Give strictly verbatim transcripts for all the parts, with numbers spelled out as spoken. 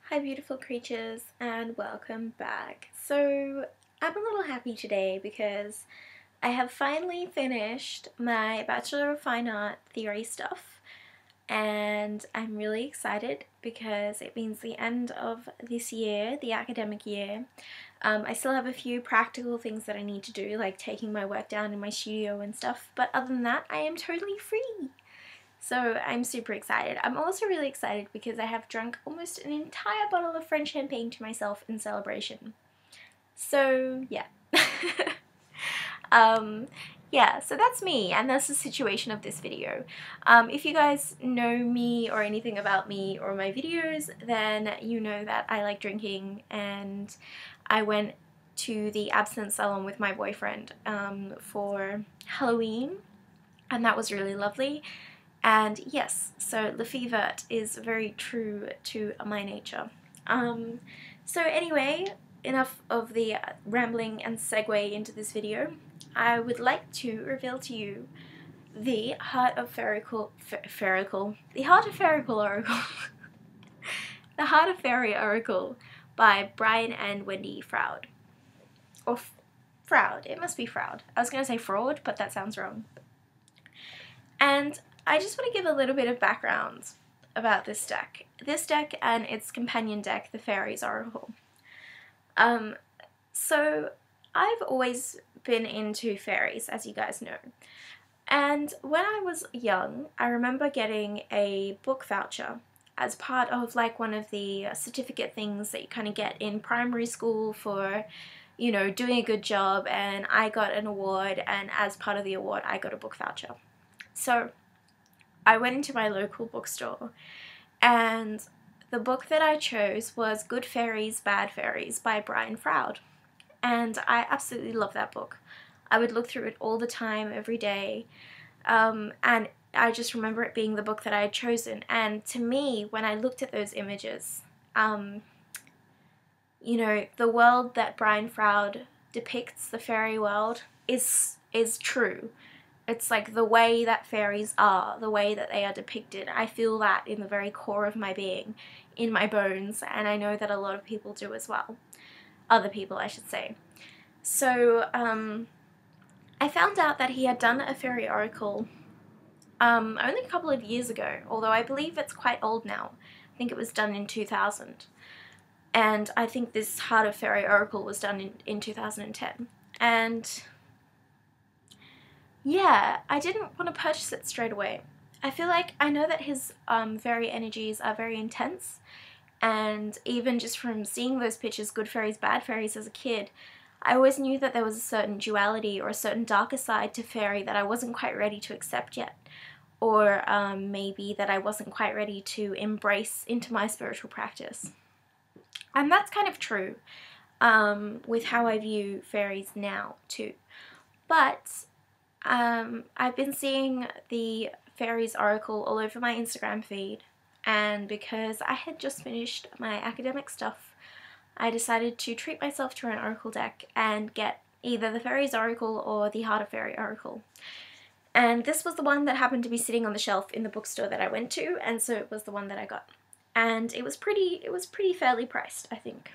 Hi beautiful creatures and welcome back. So I'm a little happy today because I have finally finished my Bachelor of Fine Art theory stuff and I'm really excited because it means the end of this year, the academic year. Um, I still have a few practical things that I need to do, like taking my work down in my studio and stuff, but other than that I am totally free. So I'm super excited. I'm also really excited because I have drunk almost an entire bottle of French champagne to myself in celebration. So yeah. um, yeah, so that's me, and that's the situation of this video. Um, if you guys know me or anything about me or my videos, then you know that I like drinking, and I went to the absinthe salon with my boyfriend um, for Halloween, and that was really lovely. And yes, so Le Fevert is very true to my nature. Um, so anyway, enough of the rambling and segue into this video. I would like to reveal to you the Heart of Fairycle, Fairycle, the Heart of Fairycle Oracle, the Heart of Fairy Oracle by Brian and Wendy Froud, or F Froud. It must be Froud. I was going to say fraud, but that sounds wrong. And I just want to give a little bit of background about this deck. This deck and its companion deck, the Fairies Oracle. Um, so I've always been into fairies, as you guys know. And when I was young, I remember getting a book voucher as part of like one of the certificate things that you kind of get in primary school for, you know, doing a good job, and I got an award, and as part of the award I got a book voucher. So I went into my local bookstore and the book that I chose was Good Fairies, Bad Fairies by Brian Froud, and I absolutely love that book. I would look through it all the time, every day, um, and I just remember it being the book that I had chosen. And to me, when I looked at those images, um, you know, the world that Brian Froud depicts, the fairy world, is is true. It's like the way that fairies are, the way that they are depicted. I feel that in the very core of my being, in my bones, and I know that a lot of people do as well. Other people, I should say. So, um, I found out that he had done a fairy oracle um, only a couple of years ago, although I believe it's quite old now. I think it was done in two thousand. And I think this Heart of Fairy oracle was done in, in two thousand ten. And yeah, I didn't want to purchase it straight away. I feel like I know that his um, fairy energies are very intense, and even just from seeing those pictures, Good Fairies, Bad Fairies, as a kid, I always knew that there was a certain duality or a certain darker side to fairy that I wasn't quite ready to accept yet, or um, maybe that I wasn't quite ready to embrace into my spiritual practice. And that's kind of true um, with how I view fairies now too. But Um, I've been seeing the Fairies Oracle all over my Instagram feed, and because I had just finished my academic stuff, I decided to treat myself to an Oracle deck and get either the Fairies Oracle or the Heart of Fairy Oracle. And this was the one that happened to be sitting on the shelf in the bookstore that I went to, and so it was the one that I got. And it was pretty, it was pretty fairly priced, I think.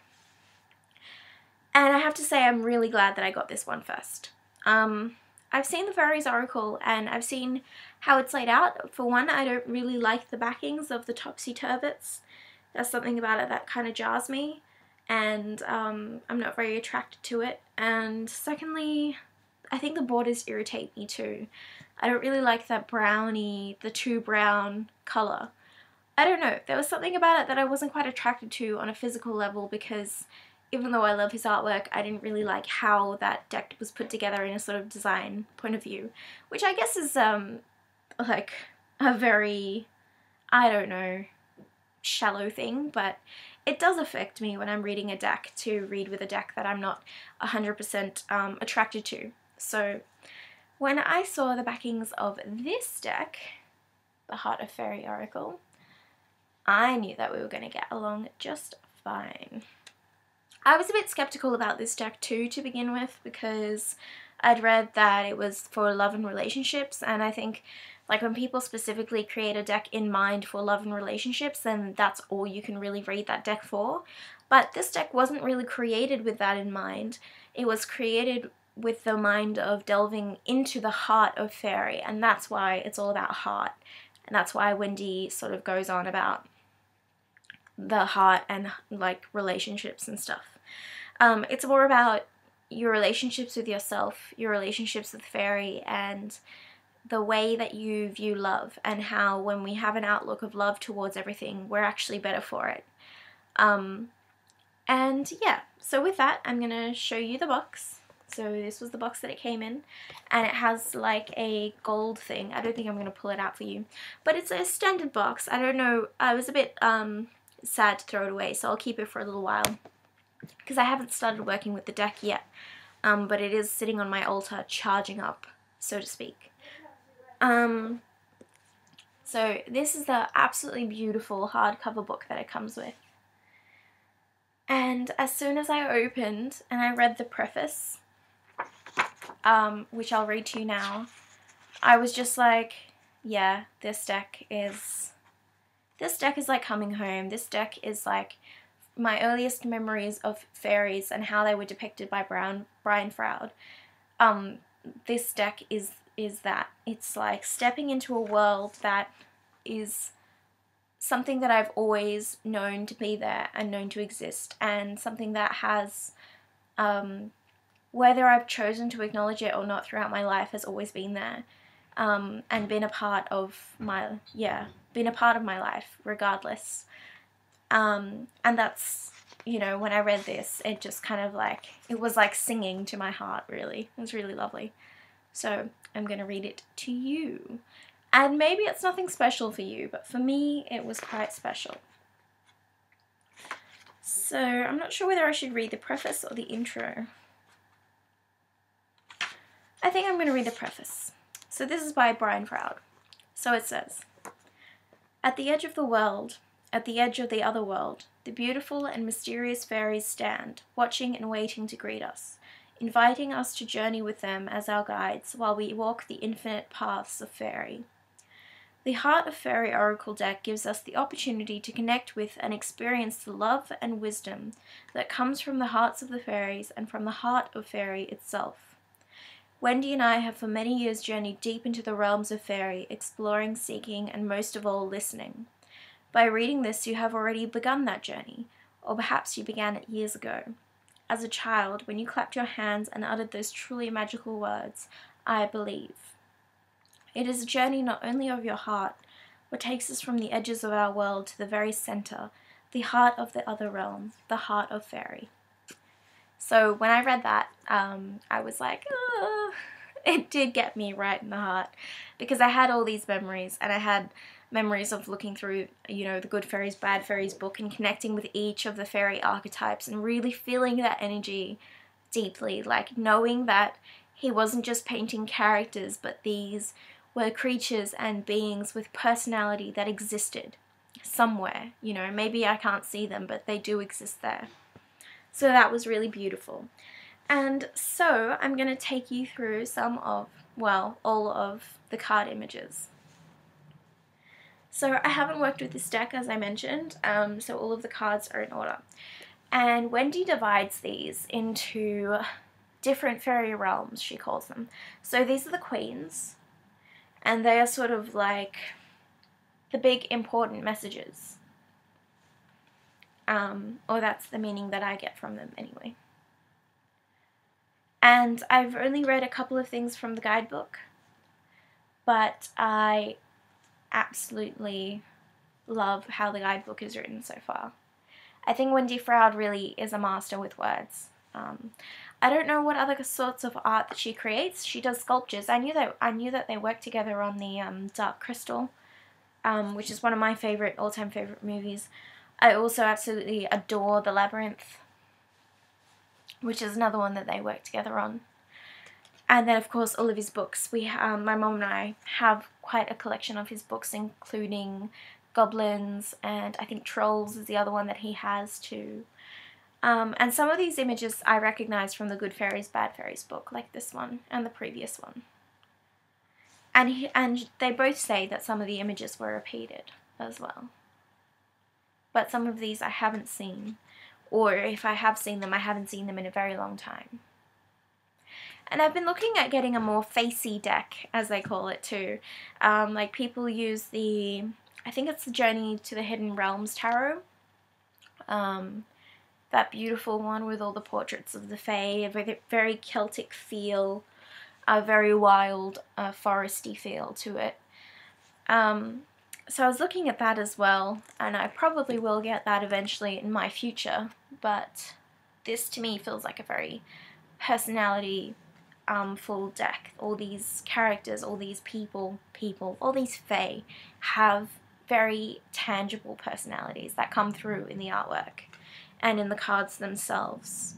And I have to say I'm really glad that I got this one first. Um... I've seen the Fairies Oracle and I've seen how it's laid out. For one, I don't really like the backings of the topsy-turvets. There's something about it that kind of jars me, and um, I'm not very attracted to it. And secondly, I think the borders irritate me too. I don't really like that browny, the too brown colour. I don't know, there was something about it that I wasn't quite attracted to on a physical level, because even though I love his artwork, I didn't really like how that deck was put together in a sort of design point of view, which I guess is, um, like, a very, I don't know, shallow thing, but it does affect me when I'm reading a deck to read with a deck that I'm not one hundred percent um, attracted to. So when I saw the backings of this deck, the Heart of Fairy Oracle, I knew that we were going to get along just fine. I was a bit skeptical about this deck too to begin with, because I'd read that it was for love and relationships, and I think Like when people specifically create a deck in mind for love and relationships, then that's all you can really read that deck for. But this deck wasn't really created with that in mind. It was created with the mind of delving into the heart of fairy, and that's why it's all about heart. And that's why Wendy sort of goes on about the heart and like relationships and stuff. Um, it's more about your relationships with yourself, your relationships with fairy, and the way that you view love, and how when we have an outlook of love towards everything, we're actually better for it. Um, and yeah, so with that, I'm going to show you the box. So this was the box that it came in, and it has like a gold thing. I don't think I'm going to pull it out for you, but it's a standard box. I don't know, I was a bit um, sad to throw it away, so I'll keep it for a little while because I haven't started working with the deck yet, um, but it is sitting on my altar charging up, so to speak. Um, so this is the absolutely beautiful hardcover book that it comes with. And as soon as I opened and I read the preface, um, which I'll read to you now, I was just like, yeah, this deck is, this deck is like coming home. This deck is like my earliest memories of fairies and how they were depicted by Brown, Brian Froud. Um, this deck is, is that. It's like stepping into a world that is something that I've always known to be there and known to exist, and something that has, um, whether I've chosen to acknowledge it or not throughout my life, has always been there, um, and been a part of my, yeah, been a part of my life regardless. Um, and that's, you know, when I read this, it just kind of like, it was like singing to my heart, really. It was really lovely. So I'm going to read it to you. And maybe it's nothing special for you, but for me, it was quite special. So I'm not sure whether I should read the preface or the intro. I think I'm going to read the preface. So this is by Brian Froud. So it says, "At the edge of the world, at the edge of the other world, the beautiful and mysterious fairies stand, watching and waiting to greet us, inviting us to journey with them as our guides while we walk the infinite paths of fairy. The Heart of Fairy Oracle deck gives us the opportunity to connect with and experience the love and wisdom that comes from the hearts of the fairies and from the heart of fairy itself. Wendy and I have for many years journeyed deep into the realms of fairy, exploring, seeking, and most of all, listening. By reading this, you have already begun that journey, or perhaps you began it years ago. As a child, when you clapped your hands and uttered those truly magical words, I believe. It is a journey not only of your heart, but takes us from the edges of our world to the very center, the heart of the other realm, the heart of fairy." So when I read that, um, I was like, oh, it did get me right in the heart, because I had all these memories, and I had memories of looking through, you know, the Good Fairies, Bad Fairies book and connecting with each of the fairy archetypes and really feeling that energy deeply, like knowing that he wasn't just painting characters, but these were creatures and beings with personality that existed somewhere, you know, maybe I can't see them, but they do exist there. So that was really beautiful. And so I'm going to take you through some of, well, all of the card images. So I haven't worked with this deck, as I mentioned, um, so all of the cards are in order. And Wendy divides these into different fairy realms, she calls them. So these are the queens, and they are sort of like the big important messages. Um, or that's the meaning that I get from them anyway. And I've only read a couple of things from the guidebook, but I absolutely love how the guidebook is written so far. I think Wendy Froud really is a master with words. Um, I don't know what other sorts of art that she creates. She does sculptures. I knew that I knew that they worked together on the um, Dark Crystal, um, which is one of my favorite, all-time favorite movies. I also absolutely adore The Labyrinth, which is another one that they work together on. And then, of course, all of his books. We, um, my mom and I have quite a collection of his books, including Goblins, and I think Trolls is the other one that he has too. Um, and some of these images I recognize from the Good Fairies, Bad Fairies book, like this one and the previous one. And, he, and they both say that some of the images were repeated as well. But some of these I haven't seen, or if I have seen them, I haven't seen them in a very long time. And I've been looking at getting a more facey deck, as they call it too. Um, like people use the, I think it's the Journey to the Hidden Realms Tarot. Um, that beautiful one with all the portraits of the Fae, a very, very Celtic feel, a very wild, uh, foresty feel to it. Um, so I was looking at that as well, and I probably will get that eventually in my future, but this to me feels like a very personality um, full deck. All these characters, all these people, people, all these Fae have very tangible personalities that come through in the artwork and in the cards themselves.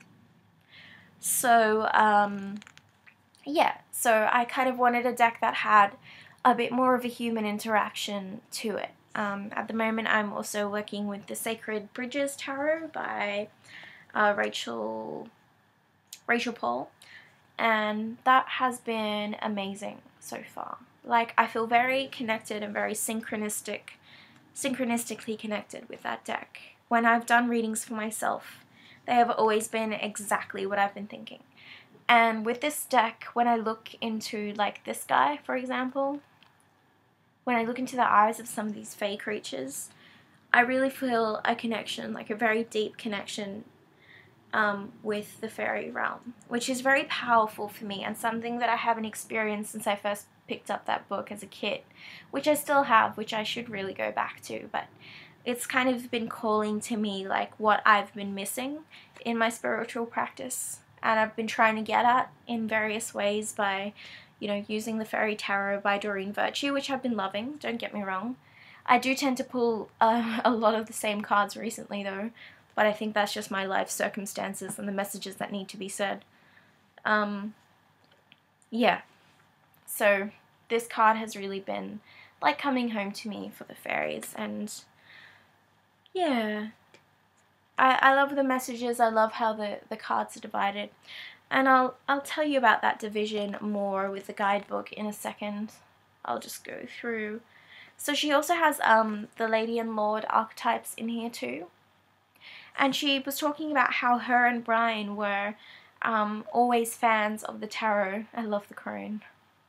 So, um, yeah, so I kind of wanted a deck that had a bit more of a human interaction to it. Um, at the moment I'm also working with the Sacred Bridges Tarot by uh, Rachel, Rachel Paul, and that has been amazing so far. Like, I feel very connected and very synchronistic, synchronistically connected with that deck. When I've done readings for myself, they have always been exactly what I've been thinking. And with this deck, when I look into, like, this guy, for example, when I look into the eyes of some of these Fae creatures, I really feel a connection, like a very deep connection um, with the fairy realm, which is very powerful for me and something that I haven't experienced since I first picked up that book as a kid, which I still have, which I should really go back to, but it's kind of been calling to me like what I've been missing in my spiritual practice, and I've been trying to get at in various ways by, you know, using the Fairy Tarot by Doreen Virtue, which I've been loving, don't get me wrong. I do tend to pull uh, a lot of the same cards recently though, but I think that's just my life circumstances and the messages that need to be said. Um, yeah, so this card has really been like coming home to me for the fairies, and yeah, I, I love the messages, I love how the, the cards are divided, and I'll, I'll tell you about that division more with the guidebook in a second. I'll just go through. So she also has um, the Lady and Lord archetypes in here too. And she was talking about how her and Brian were um, always fans of the tarot. I love the crone.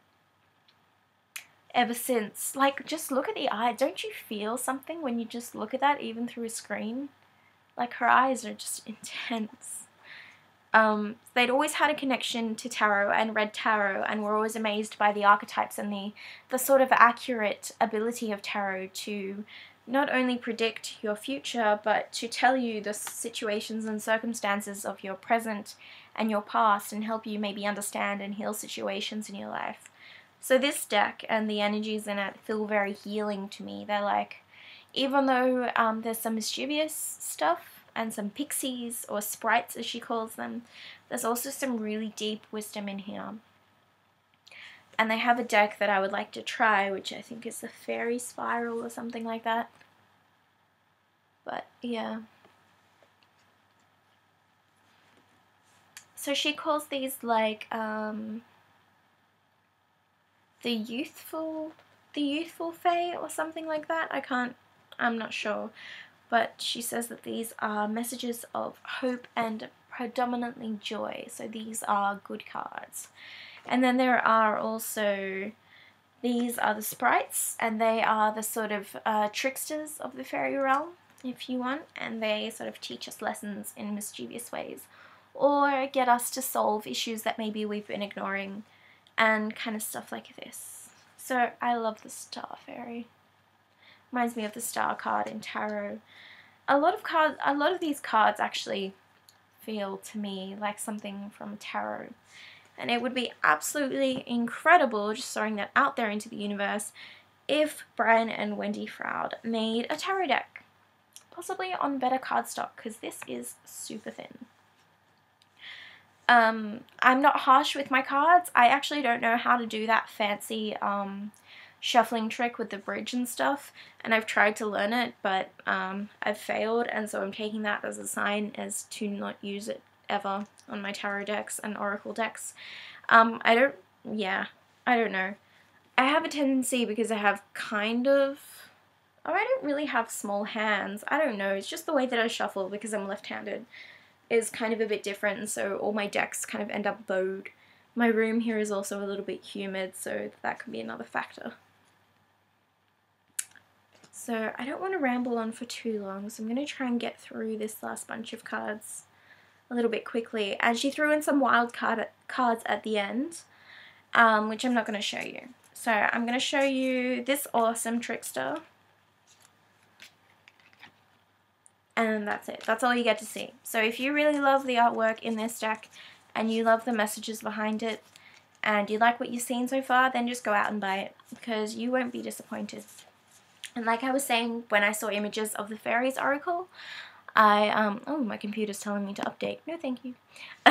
Ever since. Like, just look at the eye. Don't you feel something when you just look at that, even through a screen? Like, her eyes are just intense. Um, they'd always had a connection to tarot and read tarot, and were always amazed by the archetypes and the, the sort of accurate ability of tarot to not only predict your future, but to tell you the situations and circumstances of your present and your past, and help you maybe understand and heal situations in your life. So this deck and the energies in it feel very healing to me. They're like, even though um, there's some mischievous stuff and some pixies or sprites as she calls them, there's also some really deep wisdom in here. And they have a deck that I would like to try, which I think is the Fairy Spiral or something like that. But yeah. So she calls these like um, the youthful, the youthful Fae or something like that. I can't, I'm not sure. But she says that these are messages of hope and predominantly joy. So these are good cards. And then there are also, these are the sprites, and they are the sort of uh, tricksters of the fairy realm, if you want, and they sort of teach us lessons in mischievous ways, or get us to solve issues that maybe we've been ignoring, and kind of stuff like this. So I love the Star Fairy. Reminds me of the Star card in tarot. A lot of cards, a lot of these cards actually feel to me like something from tarot. And it would be absolutely incredible, just throwing that out there into the universe, if Brian and Wendy Froud made a tarot deck. Possibly on better cardstock, because this is super thin. Um, I'm not harsh with my cards. I actually don't know how to do that fancy um, shuffling trick with the bridge and stuff, and I've tried to learn it, but um, I've failed, and so I'm taking that as a sign as to not use it ever on my tarot decks and oracle decks. Um, I don't, yeah, I don't know. I have a tendency, because I have kind of, or I don't really have small hands, I don't know, it's just the way that I shuffle because I'm left-handed is kind of a bit different, and so all my decks kind of end up bowed. My room here is also a little bit humid, so that could be another factor. So I don't want to ramble on for too long, so I'm going to try and get through this last bunch of cards a little bit quickly. And she threw in some wild card cards at the end, um, which I'm not going to show you. So I'm going to show you this awesome trickster. And that's it. That's all you get to see. So if you really love the artwork in this deck and you love the messages behind it and you like what you've seen so far, then just go out and buy it because you won't be disappointed. And like I was saying, when I saw images of the Fairies Oracle, I, um, oh, my computer's telling me to update. No, thank you.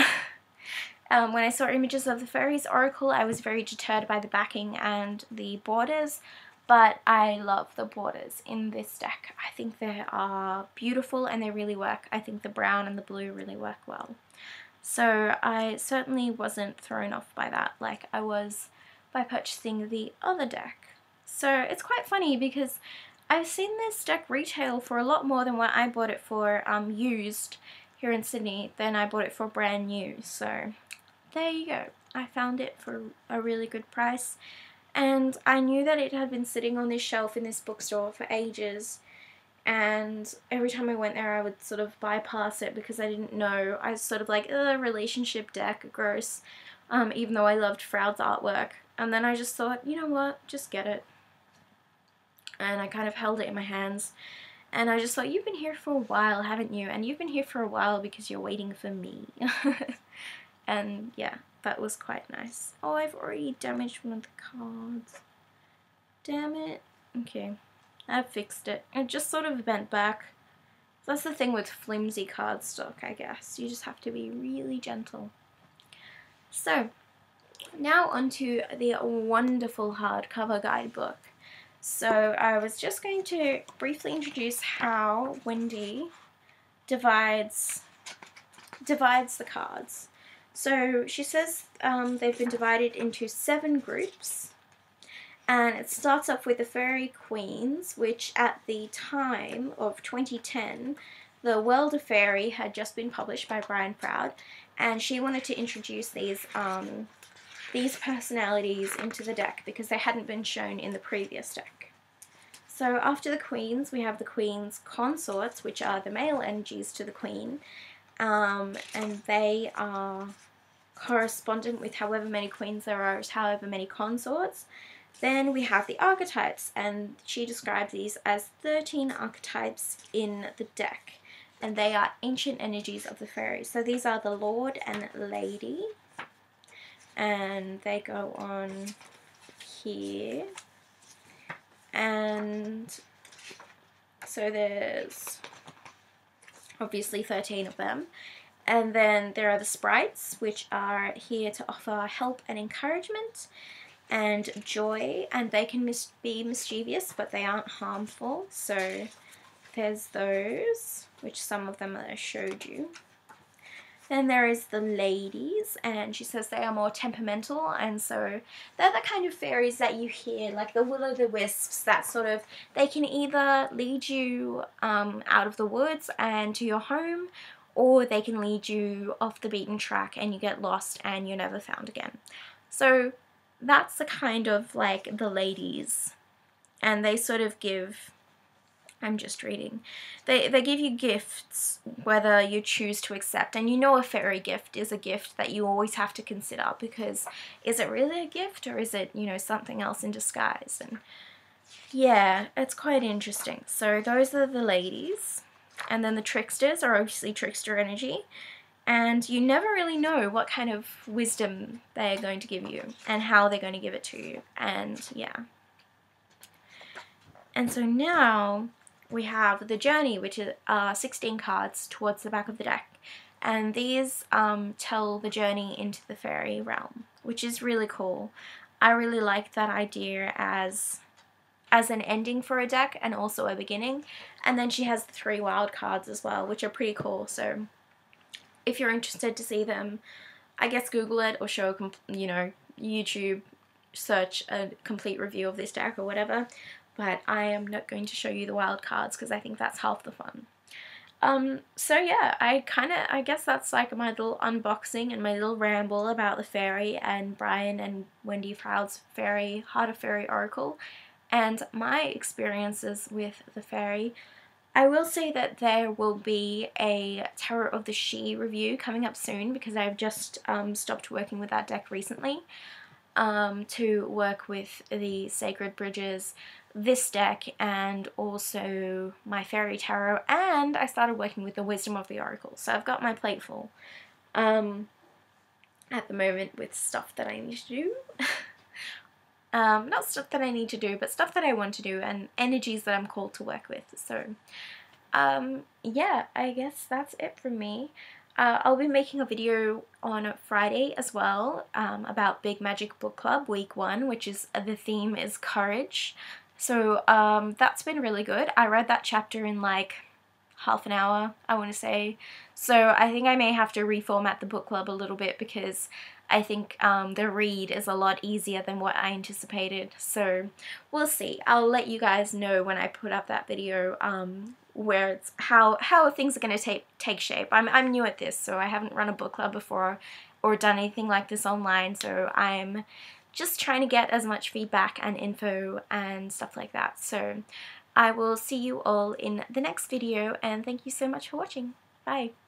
Um, when I saw images of the Fairies Oracle, I was very deterred by the backing and the borders, but I love the borders in this deck. I think they are beautiful and they really work. I think the brown and the blue really work well. So I certainly wasn't thrown off by that like I was by purchasing the other deck. So it's quite funny because I've seen this deck retail for a lot more than what I bought it for um, used here in Sydney than I bought it for brand new. So there you go. I found it for a really good price, and I knew that it had been sitting on this shelf in this bookstore for ages, and every time I went there I would sort of bypass it because I didn't know. I was sort of like, ugh, relationship deck, gross, um, even though I loved Froud's artwork. And then I just thought, you know what, just get it. And I kind of held it in my hands, and I just thought, you've been here for a while, haven't you? And you've been here for a while because you're waiting for me. And yeah, that was quite nice. Oh, I've already damaged one of the cards. Damn it. Okay, I've fixed it. It just sort of bent back. That's the thing with flimsy cardstock, I guess. You just have to be really gentle. So, now onto the wonderful hardcover guidebook. So I was just going to briefly introduce how Wendy divides divides the cards. So she says um, they've been divided into seven groups, and it starts off with the Fairy Queens, which at the time of twenty ten, The World of Fairy had just been published by Brian Froud, and she wanted to introduce these um, these personalities into the deck because they hadn't been shown in the previous deck. So after the Queens, we have the Queen's Consorts, which are the male energies to the Queen, um, and they are correspondent with however many queens there are, however many consorts. Then we have the archetypes, and she describes these as thirteen archetypes in the deck, and they are ancient energies of the fairies. So these are the Lord and Lady, and they go on here, and so there's obviously thirteen of them. And then there are the sprites, which are here to offer help and encouragement and joy, and they can mis be mischievous, but they aren't harmful. So there's those, which some of them I showed you. Then there is the ladies, and she says they are more temperamental, and so they're the kind of fairies that you hear, like the will-o'-the-wisps, that sort of, they can either lead you um, out of the woods and to your home, or they can lead you off the beaten track and you get lost and you're never found again. So that's the kind of like the ladies, and they sort of give, I'm just reading, they, they give you gifts whether you choose to accept, and you know a fairy gift is a gift that you always have to consider, because is it really a gift or is it, you know, something else in disguise? And yeah, it's quite interesting. So those are the ladies. And then the tricksters are obviously trickster energy, and you never really know what kind of wisdom they're going to give you and how they're going to give it to you, and yeah. And so now we have the journey, which is uh, sixteen cards towards the back of the deck, and these um, tell the journey into the fairy realm, which is really cool. I really like that idea as as an ending for a deck and also a beginning. And then she has the three wild cards as well, which are pretty cool. So if you're interested to see them, I guess Google it or show, you know, YouTube search a complete review of this deck or whatever, but I am not going to show you the wild cards because I think that's half the fun. Um, so yeah, I kind of, I guess that's like my little unboxing and my little ramble about the fairy and Brian and Wendy Froud's fairy, Heart of Fairy Oracle, and my experiences with the fairy. I will say that there will be a Tarot of the Sidhe review coming up soon because I've just um, stopped working with that deck recently um, to work with the Sacred Bridges, this deck, and also my Fairy Tarot, and I started working with the Wisdom of the Oracle, so I've got my plate full um, at the moment with stuff that I need to do. um, not stuff that I need to do, but stuff that I want to do and energies that I'm called to work with. So um, yeah, I guess that's it from me. Uh, I'll be making a video on Friday as well um, about Big Magic Book Club week one, which is, the theme is courage. So um, that's been really good. I read that chapter in like half an hour, I want to say. So I think I may have to reformat the book club a little bit because I think um, the read is a lot easier than what I anticipated. So we'll see. I'll let you guys know when I put up that video um, where it's how how things are going to take take shape. I'm I'm new at this, so I haven't run a book club before or done anything like this online. So I'm just trying to get as much feedback and info and stuff like that. So I will see you all in the next video, and thank you so much for watching. Bye.